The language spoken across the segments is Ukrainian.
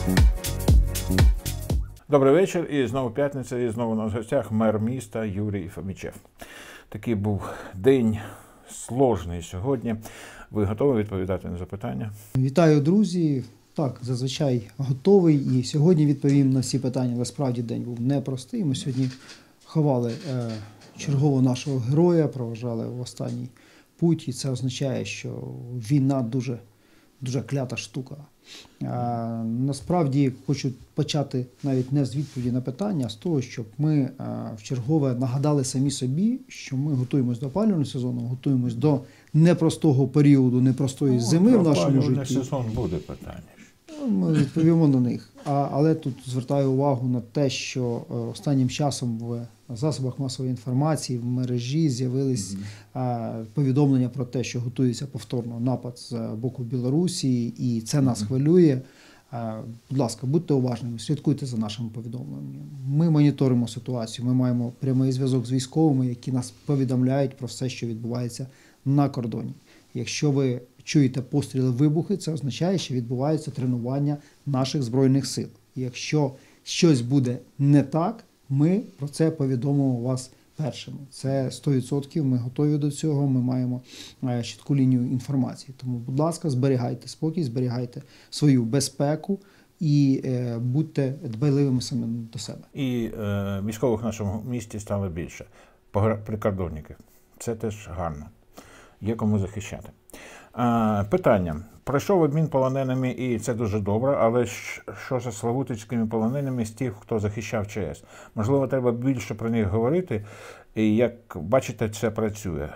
Добрий вечір. І знову п'ятниця, і знову у нас в гостях мер міста Юрій Фомічев. Такий був день сложний сьогодні. Ви готові відповідати на запитання? Вітаю, друзі. Так, зазвичай готовий. І сьогодні відповім на всі питання. Але справді день був непростий. Ми сьогодні ховали чергового нашого героя, проважали в останній путь. І це означає, що війна дуже клята штука. Насправді хочу почати навіть не з відповіді на питання, а з того, щоб ми вчергове нагадали самі собі, що ми готуємось до опалювального сезону, готуємось до непростого періоду, непростої зими в нашому житті. Опалювальний сезон буде питання. Ми відповімо на них. Але тут звертаю увагу на те, що останнім часом в засобах масової інформації, в мережі з'явились повідомлення про те, що готується повторно напад з боку Білорусі, і це нас хвилює. Будь ласка, будьте уважними, слідкуйте за нашими повідомленнями. Ми моніторимо ситуацію, ми маємо прямий зв'язок з військовими, які нас повідомляють про все, що відбувається на кордоні. Якщо ви чуєте постріли, вибухи, це означає, що відбувається тренування наших Збройних сил. Якщо щось буде не так, ми про це повідомимо вас першими. Це 100%, ми готові до цього, ми маємо чітку лінію інформації. Тому, будь ласка, зберігайте спокій, зберігайте свою безпеку і будьте дбайливими самі до себе. І військових в нашому місті стало більше. Прикордонників. Це теж гарно. Є кому захищати. Питання. Пройшов обмін полоненими, і це дуже добре, але що за славутицькими полоненими з тих, хто захищав ЧАЕС? Можливо, треба більше про них говорити, і як бачите, це працює.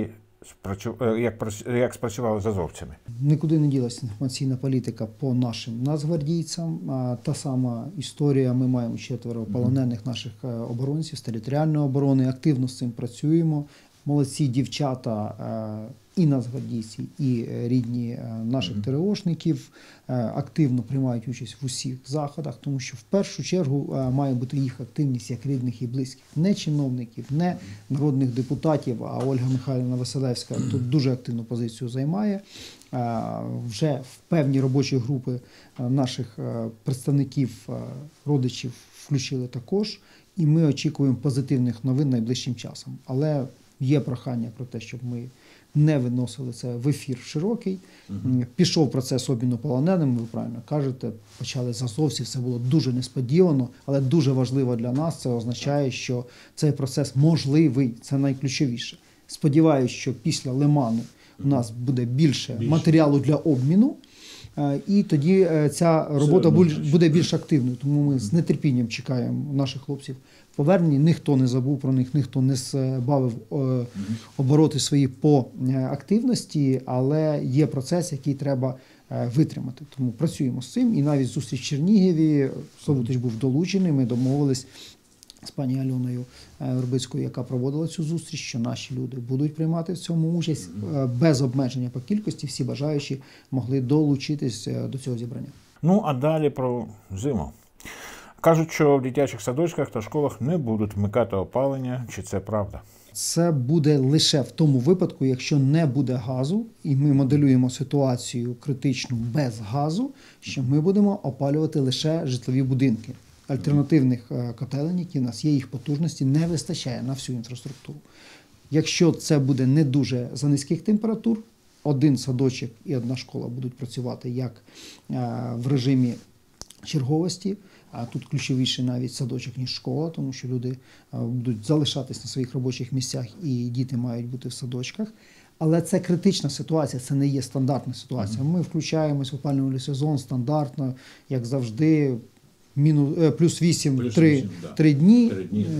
Як спрацювали з азовцями? Нікуди не ділася інформаційна політика по нашим нацгвардійцям. Та сама історія, ми маємо 4 полонених наших оборонців з територіальної оборони, активно з цим працюємо. Молодці дівчата і нацгвардійці, і рідні наших ТРОшників активно приймають участь в усіх заходах, тому що в першу чергу має бути їх активність як рідних і близьких. Не чиновників, не народних депутатів, а Ольга Михайлівна Василевська тут дуже активну позицію займає. Вже в певні робочі групи наших представників, родичів включили також, і ми очікуємо позитивних новин найближчим часом. Але є прохання про те, щоб ми не виносили це в ефір широкий. Пішов процес обміну полоненими, ви правильно кажете, почали з азовців, це було дуже несподівано, але дуже важливо для нас, це означає, що цей процес можливий, це найключовіше. Сподіваюсь, що після Лиману у нас буде більше матеріалу для обміну, і тоді ця робота буде більш активною, тому ми з нетерпінням чекаємо наших хлопців повернені, ніхто не забув про них, ніхто не збавив обороти свої по активності, але є процес, який треба витримати. Тому працюємо з цим, і навіть зустріч в Чернігові, Славутич був долучений, ми домовились з пані Альоною Вербицькою, яка проводила цю зустріч, що наші люди будуть приймати в цьому участь без обмеження по кількості, всі бажаючі могли долучитись до цього зібрання. Ну, а далі про зиму. Кажуть, що в дитячих садочках та школах не будуть вмикати опалення. Чи це правда? Це буде лише в тому випадку, якщо не буде газу, і ми моделюємо ситуацію критичну без газу, що ми будемо опалювати лише житлові будинки. Альтернативних котелень, які в нас є, їх потужності не вистачає на всю інфраструктуру. Якщо це буде не дуже за низьких температур, один садочок і одна школа будуть працювати як в режимі черговості, а тут ключовіше навіть садочок, ніж школа, тому що люди будуть залишатись на своїх робочих місцях і діти мають бути в садочках. Але це критична ситуація, це не є стандартна ситуація. Ми включаємось в опалювальний сезон стандартно, як завжди, плюс 8, 3 дні.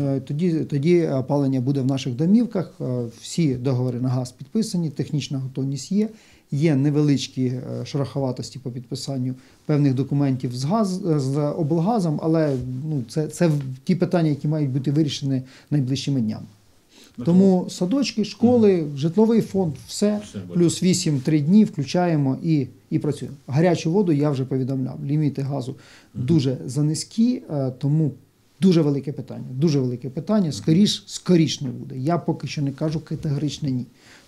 Тоді опалення буде в наших домівках, всі договори на газ підписані, технічна готовність є. Є невеличкі шероховатості по підписанню певних документів з облгазом, але це ті питання, які мають бути вирішені найближчими днями. Тому садочки, школи, житловий фонд, все плюс 8-3 дні включаємо і працюємо. Гарячу воду я вже повідомляв, ліміти газу дуже занизькі, тому дуже велике питання, скоріш не буде. Я поки що не кажу категорично ні.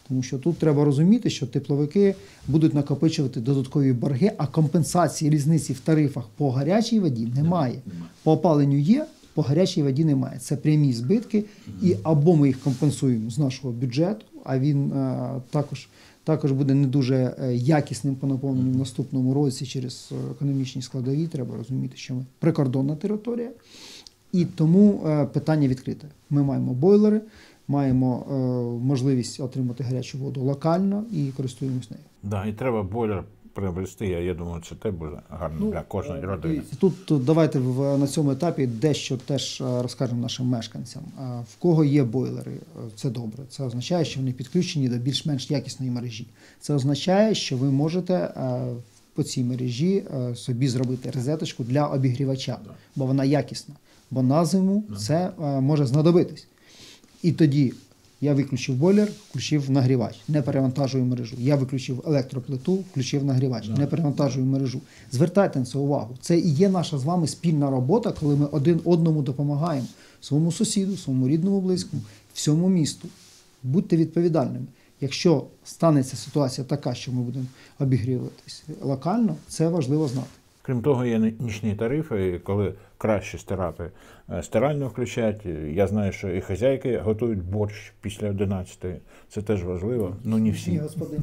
Тому що тут треба розуміти, що тепловики будуть накопичувати додаткові борги, а компенсації різниці в тарифах по гарячій воді немає. По опаленню є, по гарячій воді немає. Це прямі збитки, і або ми їх компенсуємо з нашого бюджету, а він також буде не дуже якісним по наповненню в наступному році через економічні складові. Треба розуміти, що ми прикордонна територія. І тому питання відкрите. Ми маємо бойлери, маємо можливість отримати гарячу воду локально і користуємось нею. Да, і треба бойлер приобрести, я думаю, це те буде гарно для кожної родини. Тут давайте на цьому етапі дещо теж розкажемо нашим мешканцям. В кого є бойлери, це добре. Це означає, що вони підключені до більш-менш якісної мережі. Це означає, що ви можете по цій мережі собі зробити розеточку для обігрівача, бо вона якісна. Бо на зиму це може знадобитись. І тоді я виключив бойлер, включив нагрівач, не перевантажую мережу. Я виключив електроплиту, включив нагрівач, не перевантажую мережу. Звертайте на це увагу. Це і є наша з вами спільна робота, коли ми один одному допомагаємо. Своєму сусіду, своєму рідному, близькому, всьому місту. Будьте відповідальними. Якщо станеться ситуація така, що ми будемо обігріватись локально, це важливо знати. Крім того, є нічні тарифи, коли краще стирати. Стиральну включають. Я знаю, що і хазяйки готують борщ після 11-ї. Це теж важливо. Ну, не всі. Ні, господині.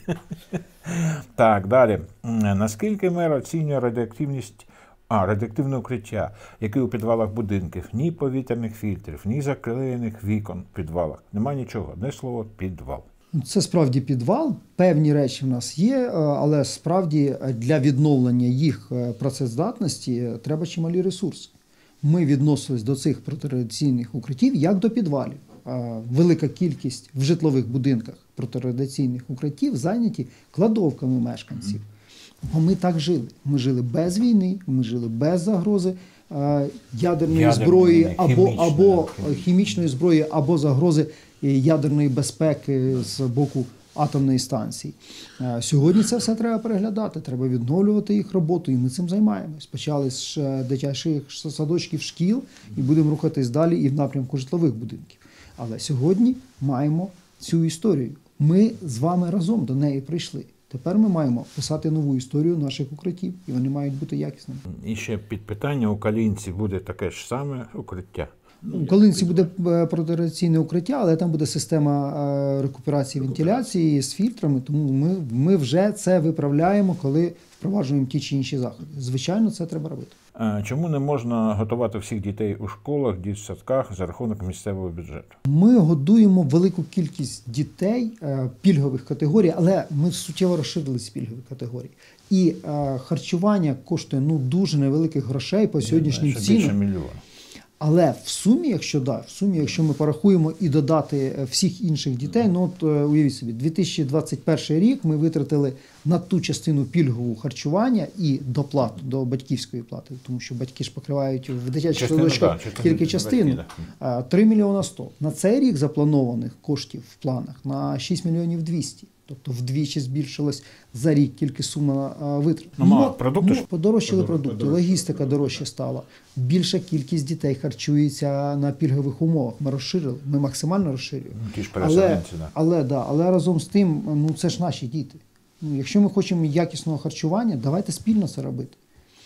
Так, далі. Наскільки мер оцінює радіоактивне укриття, яке у підвалах будинків? Ні повітряних фільтрів, ні заклеєних вікон в підвалах. Нема нічого. Одне слово – підвал. Це справді підвал, певні речі в нас є, але справді для відновлення їх працездатності треба чималі ресурси. Ми відносились до цих протирадіаційних укриттів як до підвалів. Велика кількість в житлових будинках протирадіаційних укриттів зайняті кладовками мешканців. Бо ми так жили. Ми жили без війни, ми жили без загрози ядерної зброї або хімічної зброї, або загрози ядерної безпеки з боку атомної станції. Сьогодні це все треба переглядати, треба відновлювати їх роботу, і ми цим займаємось. Почали з дитячих садочків, шкіл, і будемо рухатись далі і в напрямку житлових будинків. Але сьогодні маємо цю історію. Ми з вами разом до неї прийшли. Тепер ми маємо писати нову історію наших укриттів, і вони мають бути якісними. І ще під питання, у Калинці буде таке ж саме укриття? У Калинці буде протирадіаційне укриття, але там буде система рекуперації вентиляції з фільтрами, тому ми вже це виправляємо, коли впроваджуємо ті чи інші заходи. Звичайно, це треба робити. Чому не можна готувати всіх дітей у школах, дитсадках за рахунок місцевого бюджету? Ми годуємо велику кількість дітей пільгових категорій, але ми суттєво розширили ці пільгові категорії. І харчування коштує дуже невеликих грошей по сьогоднішнім цінам. Більше мільйона. Але в сумі, якщо ми порахуємо і додати всіх інших дітей, уявіть собі, 2021 рік ми витратили на ту частину пільгового харчування і доплату, до батьківської плати, тому що батьки ж покривають в дитячих садочках тільки частину, 3 мільйона 100. На цей рік запланованих коштів в планах на 6 мільйонів 200. Тобто вдвічі збільшилась за рік кількість сума витрат. Подорожчали продукти, логістика дорожче стала. Більша кількість дітей харчується на пільгових умовах. Ми розширили, ми максимально розширюємо. Ті ж переселенці, але разом з тим, це ж наші діти. Якщо ми хочемо якісного харчування, давайте спільно це робити.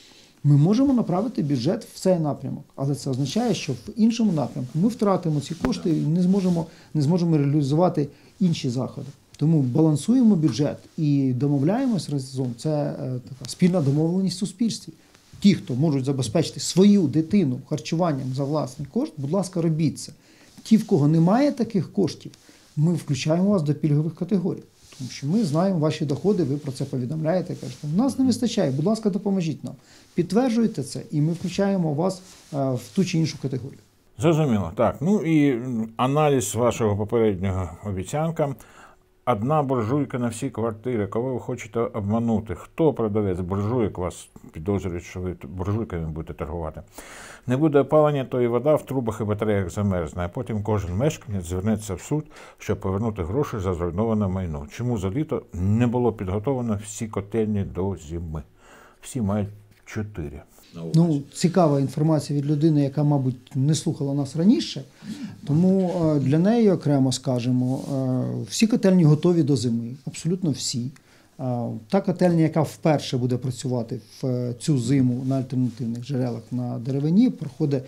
Ми можемо направити бюджет в цей напрямок, але це означає, що в іншому напрямку ми втратимо ці кошти і не зможемо реалізувати інші заходи. Тому балансуємо бюджет і домовляємось разом. Це така спільна домовленість в суспільстві. Ті, хто можуть забезпечити свою дитину харчуванням за власний кошт, будь ласка, робіть це. Ті, в кого немає таких коштів, ми включаємо вас до пільгових категорій. Тому що ми знаємо ваші доходи, ви про це повідомляєте, кажете, нас не вистачає, будь ласка, допоможіть нам. Підтверджуйте це, і ми включаємо вас в ту чи іншу категорію. Зрозуміло. Так, і аналіз вашого попереднього обіцянка. Одна буржуйка на всі квартири. Кого ви хочете обманути? Хто продавець буржуйок? Вас підозрюють, що ви буржуйками будете торгувати. Не буде опалення, то і вода в трубах і батареях замерзне. А потім кожен мешканець звернеться в суд, щоб повернути гроші за зруйноване майно. Чому за літо не було підготовлено всі котельні до зими? Всі мають 4. Ну, цікава інформація від людини, яка, мабуть, не слухала нас раніше. Тому для неї окремо скажемо, всі котельні готові до зими, абсолютно всі. Та котельня, яка вперше буде працювати в цю зиму на альтернативних джерелах на деревині, проходить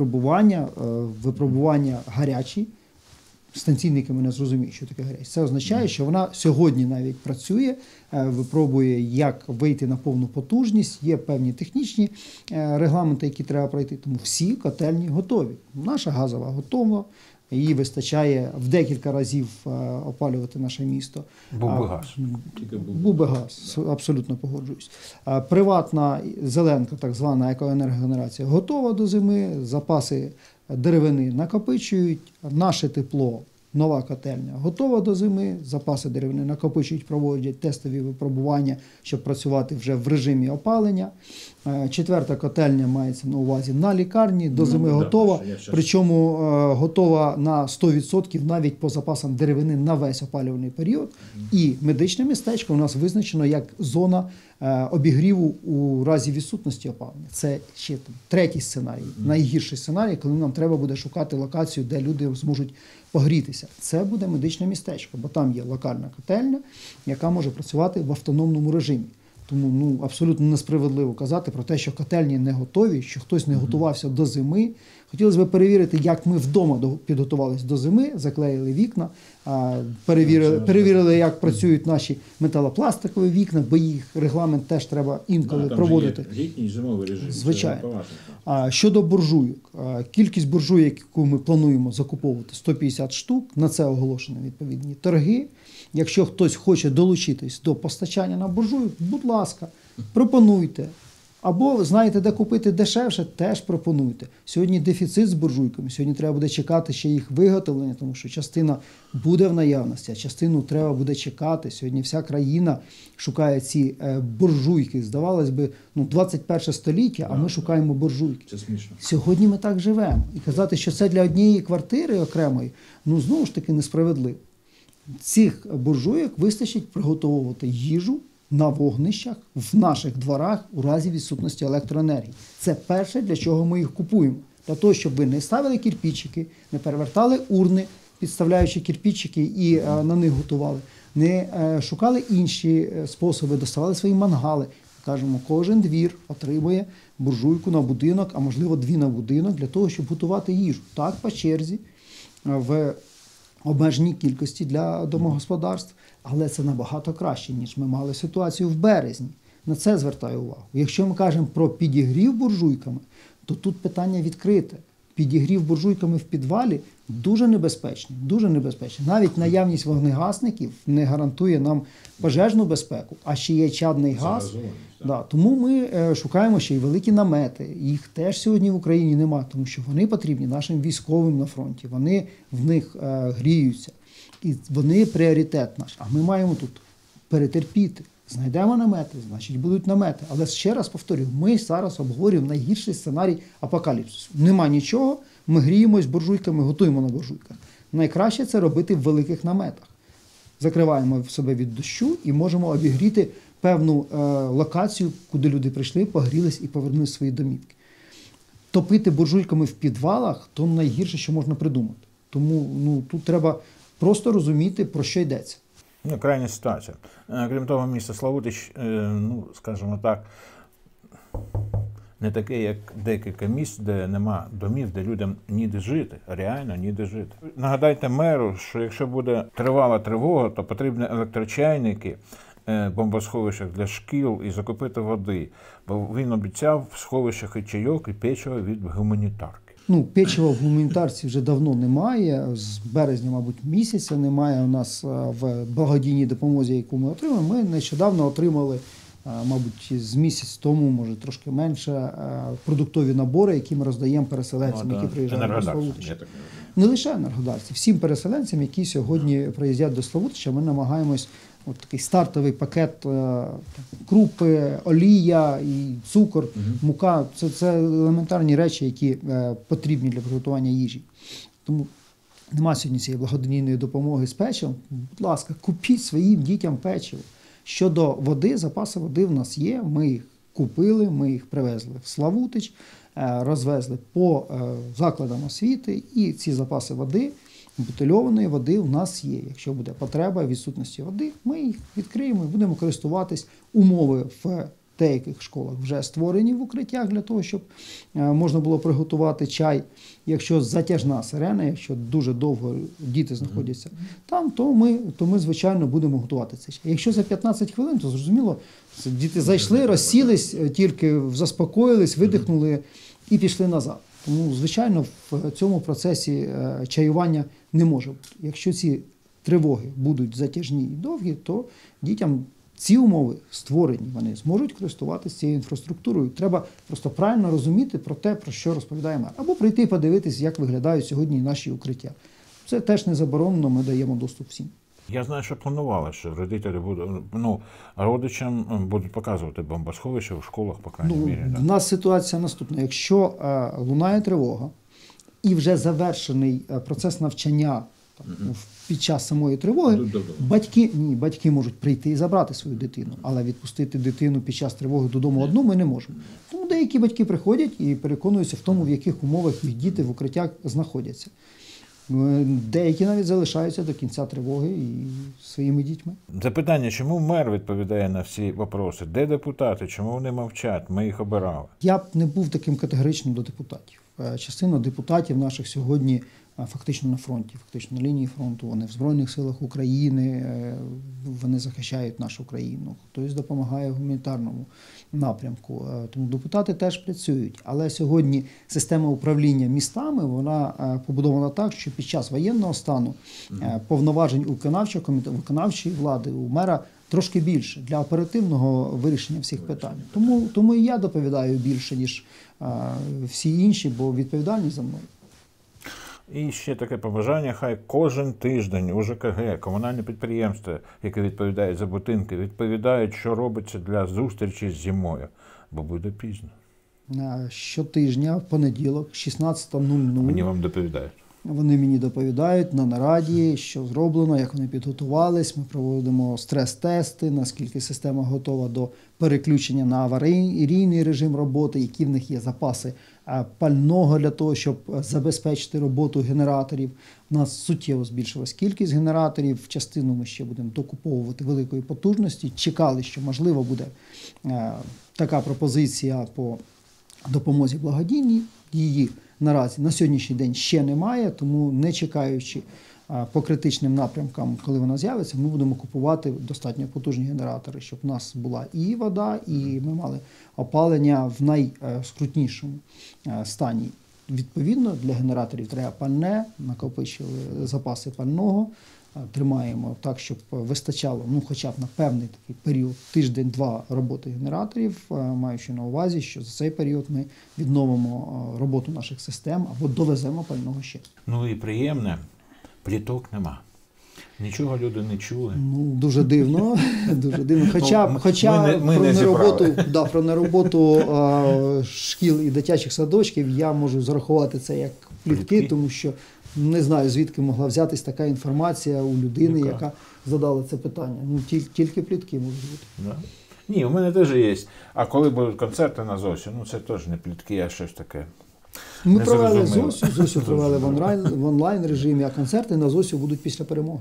випробування гарячі. Станційники мене зрозуміють, що таке гаряче. Це означає, що вона сьогодні навіть працює, випробує, як вийти на повну потужність, є певні технічні регламенти, які треба пройти. Тому всі котельні готові. Наша газова готова, її вистачає в декілька разів опалювати наше місто. Був би газ. Був би газ, абсолютно погоджуюсь. Приватна зеленка, так звана екоенергогенерація, готова до зими, запаси деревини накопичують, наше тепло, нова котельня готова до зими, запаси деревини накопичують, проводять тестові випробування, щоб працювати вже в режимі опалення. Четверта котельня мається на увазі на лікарні, до зими готова, причому готова на 100% навіть по запасам деревини на весь опалювальний період. І медичне містечко у нас визначено як зона обігріву у разі відсутності опалення. Це ще третій сценарій, найгірший сценарій, коли нам треба буде шукати локацію, де люди зможуть погрітися. Це буде медичне містечко, бо там є локальна котельня, яка може працювати в автономному режимі. Тому абсолютно несправедливо казати про те, що котельні не готові, що хтось не готувався до зими. Хотілося б перевірити, як ми вдома підготувалися до зими, заклеїли вікна, перевірили, як працюють наші металопластикові вікна, бо їх регламент теж треба інколи проводити. Літній зимовий режим. Звичайно. Щодо буржуйок, кількість буржуйок, яку ми плануємо закуповувати, 150 штук, на це оголошені відповідні торги. Якщо хтось хоче долучитись до постачання на буржуйок, будь ласка, пропонуйте. Або знаєте, де купити дешевше, теж пропонуйте. Сьогодні дефіцит з буржуйками, сьогодні треба буде чекати ще їх виготовлення, тому що частина буде в наявності, а частину треба буде чекати. Сьогодні вся країна шукає ці буржуйки. Здавалось би, 21 століття, а ми шукаємо буржуйки. Це смішно. Сьогодні ми так живемо. І казати, що це для однієї квартири окремої, знову ж таки несправедливо. Цих буржуйок вистачить приготовувати їжу на вогнищах, в наших дворах у разі відсутності електроенергії. Це перше, для чого ми їх купуємо. Для того, щоб ви не ставили кирпичики, не перевертали урни, підставляючи кирпичики і на них готували, не шукали інші способи, доставали свої мангали. Кажемо, кожен двір отримує буржуйку на будинок, а можливо 2 на будинок, для того, щоб готувати їжу. Так, по черзі, в обмеженій кількості для домогосподарств, але це набагато краще, ніж ми мали ситуацію в березні. На це звертаю увагу. Якщо ми кажемо про підігрів буржуйками, то тут питання відкрите. Підігрів буржуйками в підвалі дуже небезпечний, дуже небезпечний. Навіть наявність вогнегасників не гарантує нам пожежну безпеку, а ще є чадний газ. Тому ми шукаємо ще й великі намети. Їх теж сьогодні в Україні немає, тому що вони потрібні нашим військовим на фронті. Вони в них гріються. І вони пріоритет наш. А ми маємо тут перетерпіти. Знайдемо намети, значить будуть намети. Але ще раз повторюю, ми зараз обговорюємо найгірший сценарій апокаліпсису. Нема нічого, ми гріємось буржуйками, готуємо на буржуйках. Найкраще це робити в великих наметах. Закриваємо себе від дощу і можемо обігріти певну локацію, куди люди прийшли, погрілись і повернули свої домівки. Топити буржуйками в підвалах – то найгірше, що можна придумати. Тому тут треба просто розуміти, про що йдеться. Крайня ситуація. Крім того, місто Славутич, скажімо так, не таке, як декілька місць, де нема домів, де людям ніде жити, реально ніде жити. Нагадайте меру, що якщо буде тривала тривога, то потрібні електрочайники, бомбосховищах для шкіл і закупити води. Бо він обіцяв в сховищах і чайок, і печиво від гуманітарки. Печива в гуманітарці вже давно немає, з березня, мабуть, місяця немає у нас в благодійній допомозі, яку ми отримуємо. Ми нещодавно отримали, мабуть, з місяць тому, може трошки менше, продуктові набори, які ми роздаємо переселенцям, які приїжджають до Славутича. Не лише енергодарці, всім переселенцям, які сьогодні приїздять до Славутича, ми намагаємось такий стартовий пакет крупи, олія, і цукор, мука. Це елементарні речі, які потрібні для приготування їжі. Тому нема сьогодні цієї благодійної допомоги з печивом. Будь ласка, купіть своїм дітям печиво. Щодо води, запаси води в нас є, ми їх купили, ми їх привезли в Славутич, розвезли по закладам освіти, і ці запаси води, бутильованої води у нас є. Якщо буде потреба відсутності води, ми їх відкриємо і будемо користуватись. Умови в деяких школах вже створені в укриттях для того, щоб можна було приготувати чай. Якщо затяжна сирена, якщо дуже довго діти знаходяться там, то ми звичайно, будемо готувати цей чай. Якщо за 15 хвилин, то зрозуміло, діти зайшли, розсілись, тільки заспокоїлись, видихнули і пішли назад. Тому, звичайно, в цьому процесі чаювання не може бути. Якщо ці тривоги будуть затяжні і довгі, то дітям ці умови створені, вони зможуть користуватися цією інфраструктурою. Треба просто правильно розуміти про те, про що розповідає мер. Або прийти і подивитись, як виглядають сьогодні наші укриття. Це теж не заборонено, ми даємо доступ всім. Я знаю, що планували, що родителі будуть, родичам будуть показувати бомбосховища в школах, по крайній мірі. У нас ситуація наступна. Якщо лунає тривога і вже процес навчання під час самої тривоги, батьки можуть прийти і забрати свою дитину, але відпустити дитину під час тривоги додому одну ми не можемо. Тому деякі батьки приходять і переконуються в тому, в яких умовах їх діти в укриттях знаходяться. Деякі навіть залишаються до кінця тривоги і своїми дітьми. Запитання, чому мер відповідає на всі питання? Де депутати? Чому вони мовчать? Ми їх обирали. Я б не був таким категоричним до депутатів. Частина депутатів наших сьогодні фактично на фронті, фактично на лінії фронту, вони в Збройних силах України, вони захищають нашу країну, хтось допомагає в гуманітарному напрямку. Тому депутати теж працюють. Але сьогодні система управління містами, вона побудована так, що під час воєнного стану повноважень виконавчої влади, у мера трошки більше для оперативного вирішення всіх питань. Тому і я доповідаю більше, ніж всі інші, бо відповідальність за мною. І ще таке побажання, хай кожен тиждень у ЖКГ, комунальні підприємства, які відповідають за будинки, відповідають, що робиться для зустрічі з зимою, бо буде пізно. Щотижня, в понеділок, 16:00. Мені вам доповідають. Вони мені доповідають на нараді, що зроблено, як вони підготувались. Ми проводимо стрес-тести, наскільки система готова до переключення на аварійний режим роботи, які в них є запаси пального для того, щоб забезпечити роботу генераторів. У нас суттєво збільшилась кількість генераторів, частину ми ще будемо докуповувати великої потужності. Чекали, що можливо буде така пропозиція по допомозі благодійній. Її наразі на сьогоднішній день ще немає, тому не чекаючи по критичним напрямкам, коли вона з'явиться, ми будемо купувати достатньо потужні генератори, щоб у нас була і вода, і ми мали опалення в найскрутнішому стані. Відповідно, для генераторів треба пальне, накопичили запаси пального, тримаємо так, щоб вистачало хоча б на певний такий період, тиждень-два роботи генераторів, маючи на увазі, що за цей період ми відновимо роботу наших систем або довеземо пального ще. Ну і приємне, пліток нема. Нічого люди не чули. Дуже дивно, дуже дивно. Хоча про нероботу шкіл і дитячих садочків я можу зарахувати це як плітки, тому що не знаю, звідки могла взятись така інформація у людини, яка задала це питання. Тільки плітки можуть бути. Да. Ні, у мене теж є. А коли будуть концерти на ЗОСі, це теж не плітки, а щось таке. Ми провели ЗОСю провели в онлайн режимі, а концерти на ЗОСю будуть після перемоги.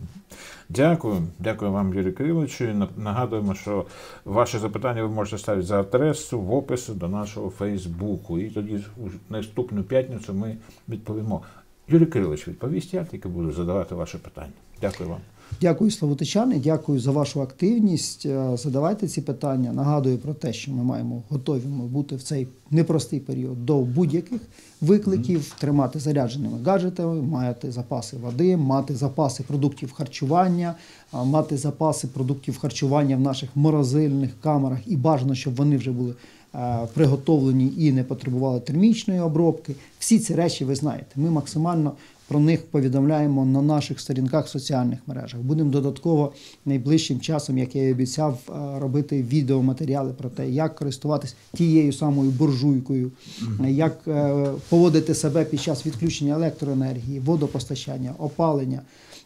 Дякую. Дякую вам, Юрій Кириловичу. Нагадуємо, що ваші запитання ви можете ставити за адресу в описі до нашого Фейсбуку. І тоді в наступну п'ятницю ми відповімо. Юрій Кирилович відповість, я тільки буду задавати ваші питання. Дякую вам. Дякую, славутичани, дякую за вашу активність. Задавайте ці питання. Нагадую про те, що ми маємо готові бути в цей непростий період до будь-яких викликів, тримати зарядженими гаджетами, мати запаси води, мати запаси продуктів харчування, мати запаси продуктів харчування в наших морозильних камерах і бажано, щоб вони вже були приготовлені і не потребували термічної обробки. Всі ці речі ви знаєте. Ми максимально про них повідомляємо на наших сторінках в соціальних мережах. Будемо додатково найближчим часом, як я і обіцяв, робити відеоматеріали про те, як користуватись тією самою буржуйкою, як поводити себе під час відключення електроенергії, водопостачання, опалення.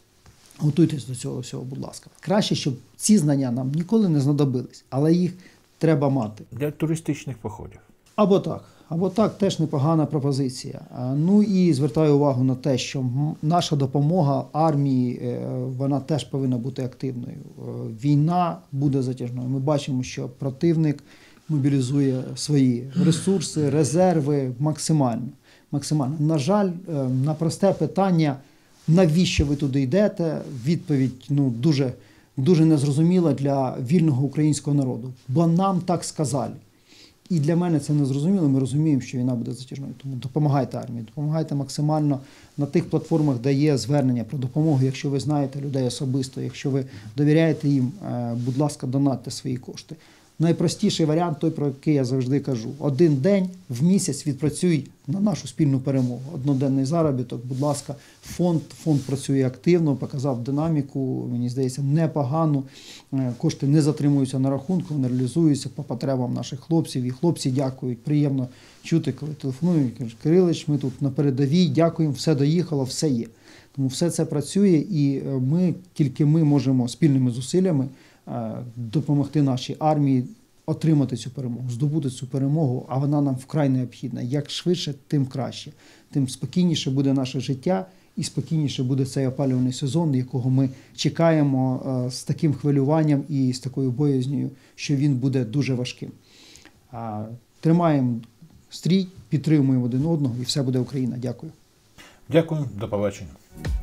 Готуйтесь до цього всього, будь ласка. Краще, щоб ці знання нам ніколи не знадобились, але їх треба мати. Для туристичних походів. Або так, теж непогана пропозиція. Ну і звертаю увагу на те, що наша допомога армії, вона теж повинна бути активною. Війна буде затяжною. Ми бачимо, що противник мобілізує свої ресурси, резерви максимально. На жаль, на просте питання, навіщо ви туди йдете, відповідь дуже незрозуміла для вільного українського народу. Бо нам так сказали. І для мене це незрозуміло, ми розуміємо, що війна буде затяжною. Тому допомагайте армії, допомагайте максимально на тих платформах, де є звернення про допомогу. Якщо ви знаєте людей особисто, якщо ви довіряєте їм, будь ласка, донатьте свої кошти. Найпростіший варіант, той, про який я завжди кажу. 1 день в місяць відпрацюй на нашу спільну перемогу. Одноденний заробіток, будь ласка, фонд працює активно, показав динаміку, мені здається, непогану. Кошти не затримуються на рахунку, вони реалізуються по потребам наших хлопців. І хлопці дякують, приємно чути, коли телефонують, кажуть, Кирилич, ми тут на передовій, дякуємо, все доїхало, все є. Тому все це працює і тільки ми можемо спільними зусиллями допомогти нашій армії отримати цю перемогу, здобути цю перемогу, а вона нам вкрай необхідна. Як швидше, тим краще. Тим спокійніше буде наше життя і спокійніше буде цей опалювальний сезон, якого ми чекаємо з таким хвилюванням і з такою боязнью, що він буде дуже важким. Тримаємо стрій, підтримуємо один одного і все буде Україна. Дякую. Дякую, до побачення.